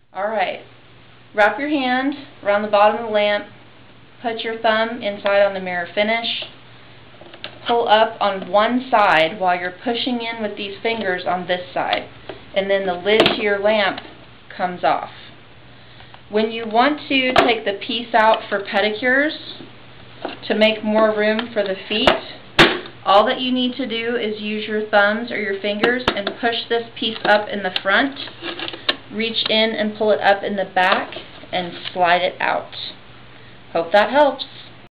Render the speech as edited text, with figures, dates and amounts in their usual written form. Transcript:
Alright, wrap your hand around the bottom of the lamp, put your thumb inside on the mirror finish, pull up on one side while you're pushing in with these fingers on this side, and then the lid to your lamp comes off. When you want to take the piece out for pedicures to make more room for the feet, all that you need to do is use your thumbs or your fingers and push this piece up in the front, reach in and pull it up in the back, and slide it out. Hope that helps.